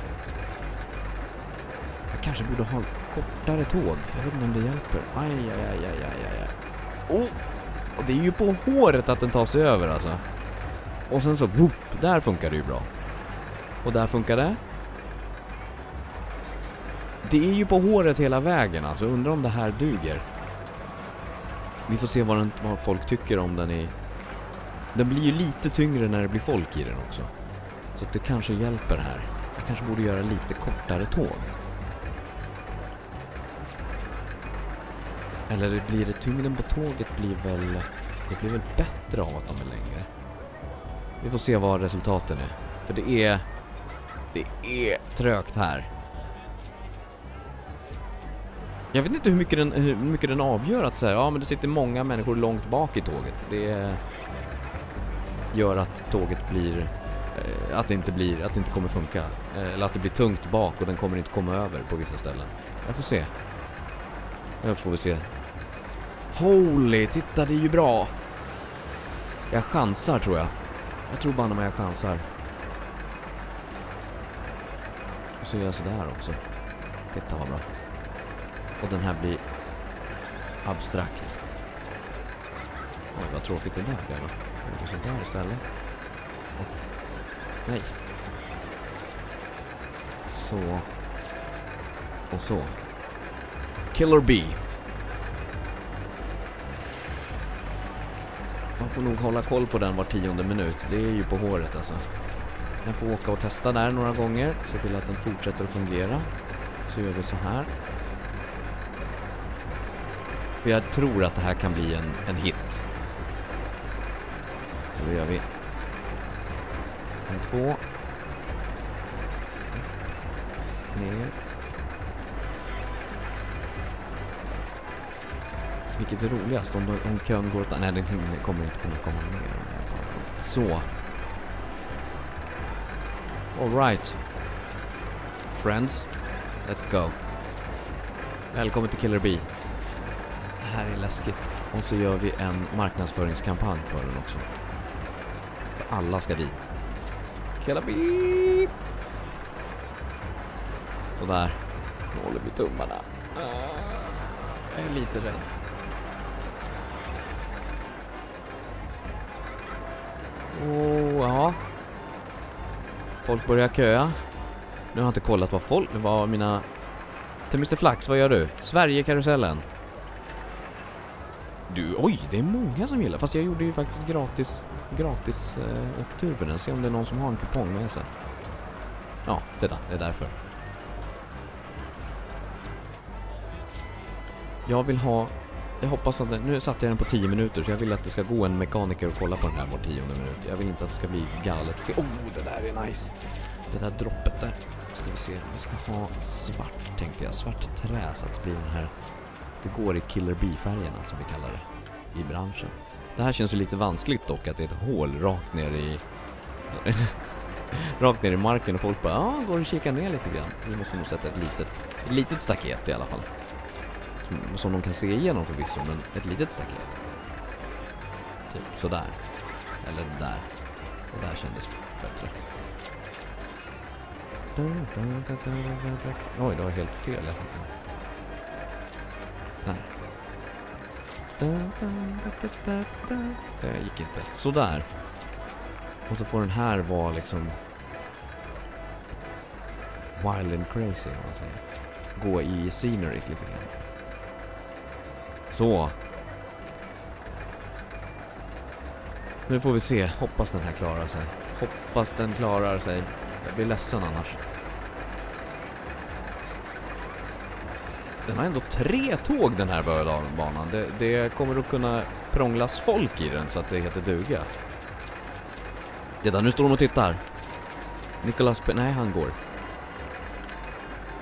Jag kanske borde ha kortare tåg. Jag vet inte om det hjälper. Aj, aj, aj, aj, aj, aj. Oh! Och det är ju på håret att den tar sig över, alltså. Och sen så, whoop, där funkar det ju bra. Och där funkar det. Det är ju på håret hela vägen, alltså. Undrar om det här duger. Vi får se vad, den, vad folk tycker om den i... Den blir ju lite tyngre när det blir folk i den också. Så att det kanske hjälper här. Jag kanske borde göra lite kortare tåg. Eller det blir det, tyngden på tåget blir väl... Det blir väl bättre av att de är längre. Vi får se vad resultaten är. För det är... Det är trögt här. Jag vet inte hur mycket den, hur mycket den avgör att så här, ja men det sitter många människor långt bak i tåget. Det gör att tåget blir... Att det inte blir, att det inte kommer funka. Eller att det blir tungt bak och den kommer inte komma över på vissa ställen. Jag får se. Jag får vi se. Holy, titta, det är ju bra. Jag chansar tror jag. Jag tror bara när jag chansar. Och så gör jag sådär också. Titta vad bra. Och den här blir abstrakt. Oj, vad tråkigt det där blev. Jag gör sådär istället. Och... Nej. Så. Och så. Killer Bee. Man får nog hålla koll på den var tionde minut. Det är ju på håret alltså. Jag får åka och testa där några gånger. Se till att den fortsätter att fungera. Så gör vi så här. För jag tror att det här kan bli en, en hit. Så då gör vi en, två. Ner. Vilket är roligast om, om kön går åt... Nej, den kommer inte kunna komma ner. Så. All right. Friends, let's go. Välkommen till Killer Bee. Det här är läskigt. Och så gör vi en marknadsföringskampanj för den också. För alla ska dit. Killer Bee! Så där. Nu håller vi tummarna. Jag är lite rädd. Åh, ja. Folk börjar köa. Nu har jag inte kollat vad folk... Vad mina... Till mister Flax, vad gör du? Sverige-karusellen. Du, oj, det är många som gillar. Fast jag gjorde ju faktiskt gratis... Gratis eh, åktur för den. Se om det är någon som har en kupong med sig. Ja, titta, det är därför. Jag vill ha... Jag hoppas att det, nu satte jag den på tio minuter så jag vill att det ska gå en mekaniker och kolla på den här var tionde minut. Jag vill inte att det ska bli galet. Oh, det där är nice. Det där droppet där. Ska vi se. Vi ska ha svart, tänkte jag. Svart trä så att det blir den här... Det går i Killer Bee-färgerna som vi kallar det i branschen. Det här känns ju lite vanskligt dock att det är ett hål rakt ner i... rakt ner i marken och folk bara, ja, går och kikar ner lite grann. Vi måste nog sätta ett litet, ett litet staket i alla fall. Som, som de kan se igenom förvisso, men ett litet staket. Typ sådär. Eller där. Det där kändes bättre. Oj, det var helt fel. Jag där. Det gick inte. Sådär. Och så får den här vara liksom wild and crazy, om man säger. Gå i scenery lite grann. Så. Nu får vi se. Hoppas den här klarar sig. Hoppas den klarar sig. Jag blir ledsen annars. Den har ändå tre tåg den här berg-och-dalbanan. Det, det kommer att kunna prånglas folk i den så att det heter duga. Det där, nu står de och tittar. Nicholas P... Nej, han går.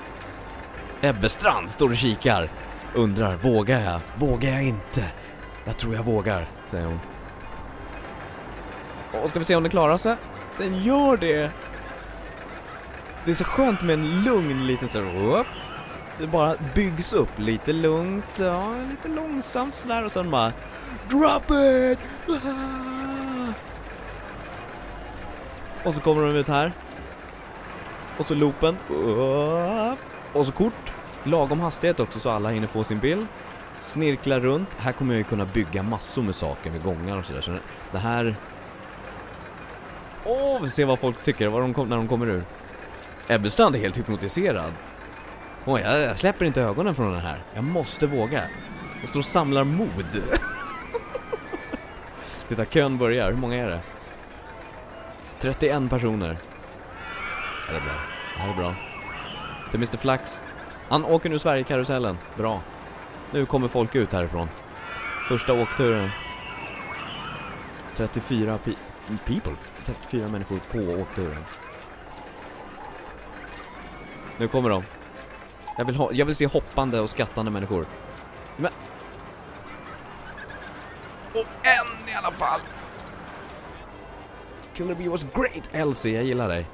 Ebbestrand står och kikar. Undrar, vågar jag? Vågar jag inte? Jag tror jag vågar, säger hon. Och ska vi se om den klarar sig? Den gör det! Det är så skönt med en lugn liten så här, det bara byggs upp lite lugnt, ja, lite långsamt sådär och sen bara drop it! Och så kommer de ut här. Och så loopen. Och så kort. Lagom hastighet också så alla hinner få sin bild. Snirkla runt. Här kommer jag ju kunna bygga massor med saker med gångar och sådär. Så det här... Åh, vi ser vad folk tycker vad de kom, när de kommer ur. Ebbestrand är helt hypnotiserad. Oj, jag, jag släpper inte ögonen från den här. Jag måste våga. Jag står och samlar mod. Titta, kön börjar. Hur många är det? trettioen personer. Är det bra? Ja, det är bra. Det är mister Flax. Han åker nu Sverige-karusellen. Bra. Nu kommer folk ut härifrån. Första åkturen. trettiofyra pe people. trettiofyra människor på åkturen. Nu kommer de. Jag vill, ha, jag vill se hoppande och skattande människor. Men... Och en i alla fall. Killer Bee was great, Elsie. Jag gillar dig.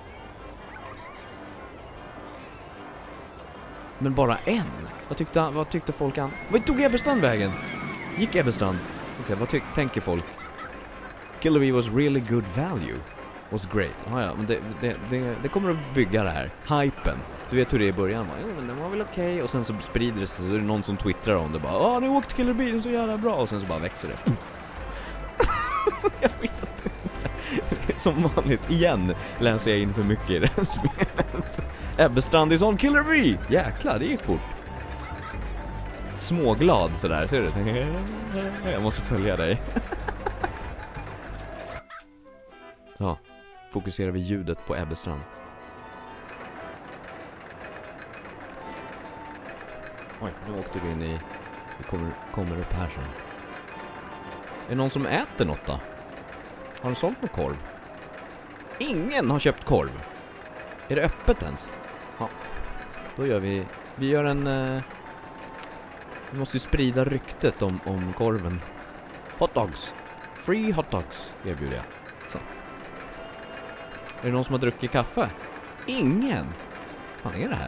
Men bara en? Vad tyckte, vad tyckte folk an? Vad tog Ebbestrand vägen? Gick Ebbestrand? Vad tyck, tänker folk? Killer Bee was really good value. Was great. Ah, ja, men det, det, det, det kommer att bygga det här. Hypen. Du vet hur det är i början. Jo, men den var väl okej. Okay. Och sen så sprider det sig. Så är det någon som twittrar om det. Bara, åh, nu åkte Killer Bee. Den är så jävla bra. Och sen så bara växer det. Jag vet inte. Som vanligt. Igen läser jag in för mycket i det här spelet. Ebbestrand är sån Killer Bee. Jäklar, det gick fort. Småglad sådär. Ser du? Jag måste följa dig. Ja, fokuserar vi ljudet på Ebbestrand. Oj, nu åkte du in i... Vi kommer, kommer upp här sen. Är det någon som äter något då? Har du sålt någon korv? Ingen har köpt korv. Är det öppet ens? Ja, då gör vi... Vi gör en... Uh, vi måste ju sprida ryktet om, om korven. Hot dogs. Free hot dogs erbjuder jag. Så. Är det någon som har druckit kaffe? Ingen! Vad fan är det här?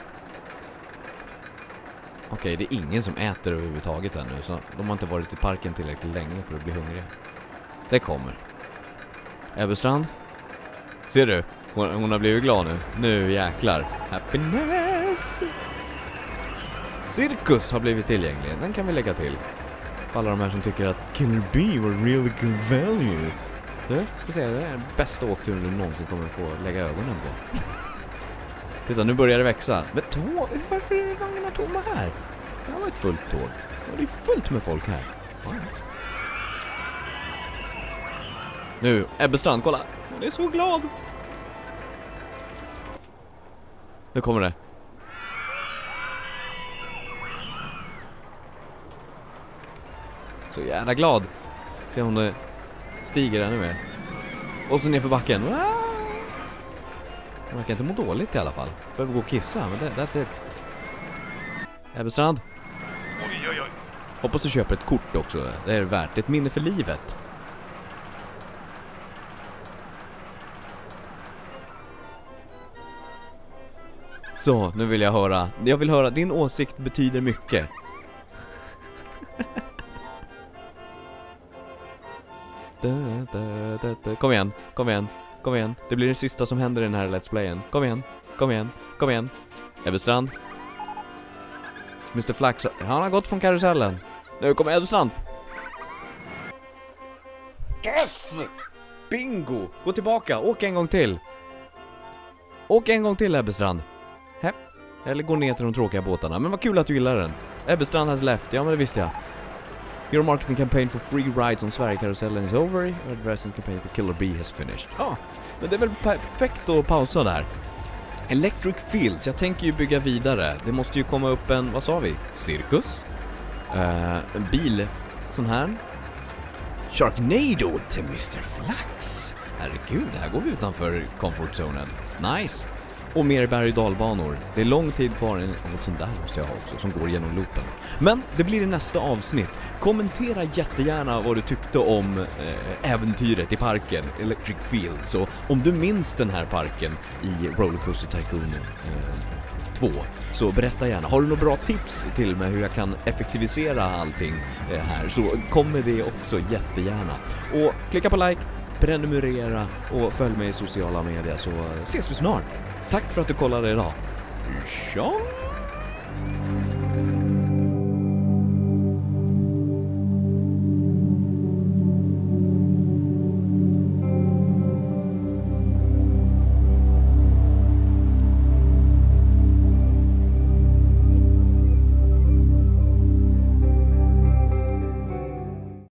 Okej, det är ingen som äter överhuvudtaget ännu. Så de har inte varit i parken tillräckligt länge för att bli hungriga. Det kommer. Ebbestrand? Ser du? Hon, hon har blivit glad nu. Nu jäklar. Happiness! Cirkus har blivit tillgänglig. Den kan vi lägga till. För alla de här som tycker att Killer Bee var really good value. Du, ska säga, det är den bästa åkturen du någonsin kommer få lägga ögonen på. Titta, nu börjar det växa. Men tåg? Varför är vagnarna tomma här? Det här var ett fullt tåg. Det är fullt med folk här. Ja. Nu, Ebbestrand, kolla. Hon är så glad. Nu kommer det. Så jävla glad. Se om det stiger ännu mer. Och så ner för backen. Man kan inte må dåligt i alla fall. Behöver gå och kissa, men det, that's it. Ebbestrand. Oj, oj, oj. Hoppas du köper ett kort också. Det är värt. Det är ett minne för livet. Så, nu vill jag höra. Jag vill höra. Din åsikt betyder mycket. Da, da, da, da. Kom igen, kom igen, kom igen. Det blir det sista som händer i den här Let's Playen. Kom igen, kom igen, kom igen. Ebbestrand. mister Flax, han har gått från karusellen. Nu kommer Ebbestrand. Yes! Bingo! Gå tillbaka, åk en gång till. Åk en gång till, Ebbestrand. He? Eller gå ner till de tråkiga båtarna. Men vad kul att du gillar den. Ebbestrand has left, ja men det visste jag. Your marketing campaign for free rides on Sverige-karusellen is over. Your advertising campaign for Killer Bee has finished. Ja, ah, men det är väl perfekt att pausa där. Electric Fields, jag tänker ju bygga vidare. Det måste ju komma upp en, vad sa vi? Cirkus? Uh, en bil, sån här. Sharknado till mister Flax. Herregud, här går vi utanför comfort zonen. Nice. och mer berg- och dalbanor. Det är lång tid kvar, en, något sånt där måste jag ha också, som går genom loopen. Men det blir i nästa avsnitt. Kommentera jättegärna vad du tyckte om eh, äventyret i parken, Electric Fields. Och om du minns den här parken i Rollercoaster Tycoon eh, två, så berätta gärna. Har du några bra tips till mig hur jag kan effektivisera allting eh, här, så kommer det också jättegärna. Och klicka på like, prenumerera och följ mig i sociala medier, så ses vi snart. Tack för att du kollade idag. Tja!